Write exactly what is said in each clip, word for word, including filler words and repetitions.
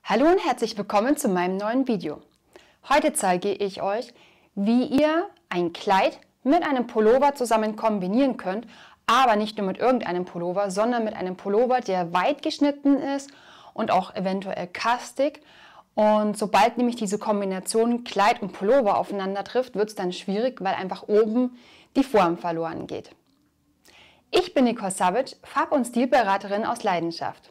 Hallo und herzlich willkommen zu meinem neuen Video. Heute zeige ich euch, wie ihr ein Kleid mit einem Pullover zusammen kombinieren könnt, aber nicht nur mit irgendeinem Pullover, sondern mit einem Pullover, der weit geschnitten ist und auch eventuell kastig. Und sobald nämlich diese Kombination Kleid und Pullover aufeinander trifft, wird es dann schwierig, weil einfach oben die Form verloren geht. Ich bin Nicole Savage, Farb- und Stilberaterin aus Leidenschaft.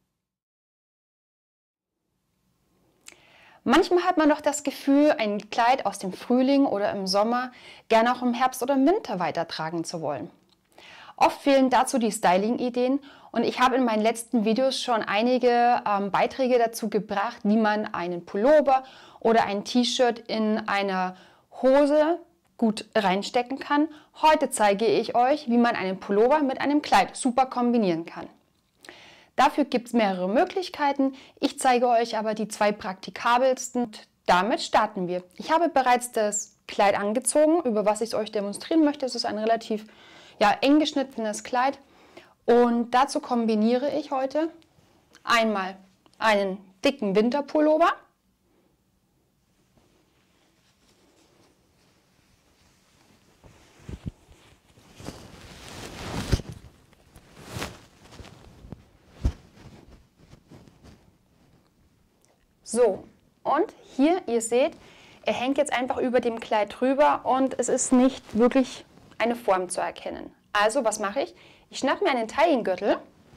Manchmal hat man doch das Gefühl, ein Kleid aus dem Frühling oder im Sommer gerne auch im Herbst oder im Winter weitertragen zu wollen. Oft fehlen dazu die Styling-Ideen und ich habe in meinen letzten Videos schon einige ähm, Beiträge dazu gebracht, wie man einen Pullover oder ein T-Shirt in einer Hose gut reinstecken kann. Heute zeige ich euch, wie man einen Pullover mit einem Kleid super kombinieren kann. Dafür gibt es mehrere Möglichkeiten. Ich zeige euch aber die zwei praktikabelsten. Damit starten wir. Ich habe bereits das Kleid angezogen, über was ich es euch demonstrieren möchte. Es ist ein relativ ja, eng geschnittenes Kleid. Und dazu kombiniere ich heute einmal einen dicken Winterpullover. So, und hier, ihr seht, er hängt jetzt einfach über dem Kleid drüber und es ist nicht wirklich eine Form zu erkennen. Also, was mache ich? Ich schnappe mir einen Taillengürtel,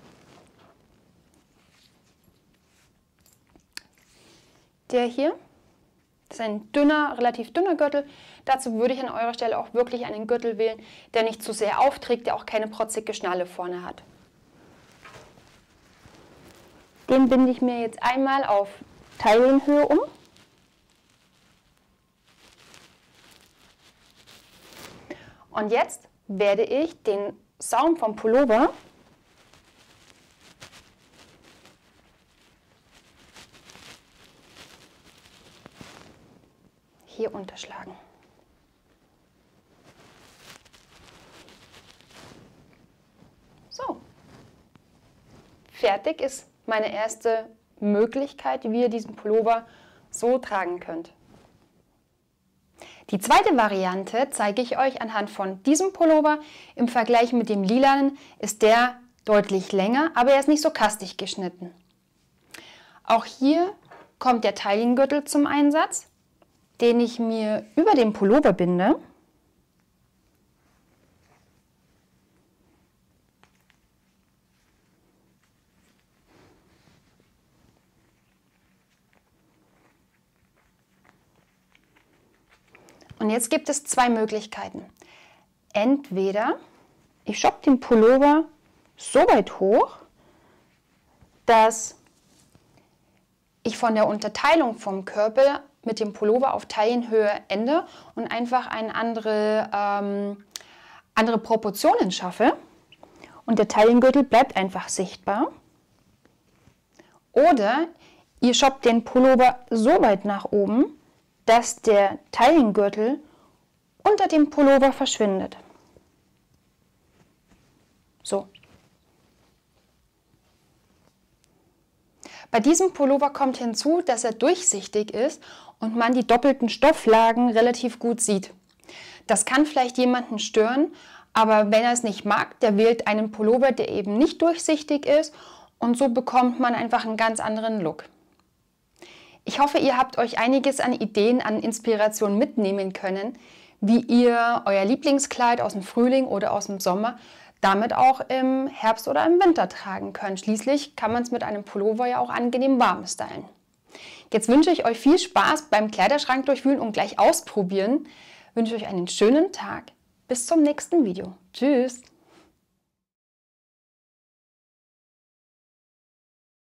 der hier, das ist ein dünner, relativ dünner Gürtel. Dazu würde ich an eurer Stelle auch wirklich einen Gürtel wählen, der nicht zu sehr aufträgt, der auch keine protzige Schnalle vorne hat. Den binde ich mir jetzt einmal auf Taillenhöhe um. Und jetzt werde ich den Saum vom Pullover hier unterschlagen. So, fertig ist meine erste Möglichkeit, wie ihr diesen Pullover so tragen könnt. Die zweite Variante zeige ich euch anhand von diesem Pullover. Im Vergleich mit dem lilanen ist der deutlich länger, aber er ist nicht so kastig geschnitten. Auch hier kommt der Taillengürtel zum Einsatz, den ich mir über den Pullover binde. Und jetzt gibt es zwei Möglichkeiten. Entweder ich schoppe den Pullover so weit hoch, dass ich von der Unterteilung vom Körper mit dem Pullover auf Taillenhöhe ende und einfach eine andere, ähm, andere Proportionen schaffe. Und der Taillengürtel bleibt einfach sichtbar. Oder ihr schoppt den Pullover so weit nach oben, dass der Taillengürtel unter dem Pullover verschwindet. So. Bei diesem Pullover kommt hinzu, dass er durchsichtig ist und man die doppelten Stofflagen relativ gut sieht. Das kann vielleicht jemanden stören, aber wenn er es nicht mag, der wählt einen Pullover, der eben nicht durchsichtig ist und so bekommt man einfach einen ganz anderen Look. Ich hoffe, ihr habt euch einiges an Ideen, an Inspiration mitnehmen können, wie ihr euer Lieblingskleid aus dem Frühling oder aus dem Sommer damit auch im Herbst oder im Winter tragen könnt. Schließlich kann man es mit einem Pullover ja auch angenehm warm stylen. Jetzt wünsche ich euch viel Spaß beim Kleiderschrank durchwühlen und gleich ausprobieren. Ich wünsche euch einen schönen Tag. Bis zum nächsten Video. Tschüss!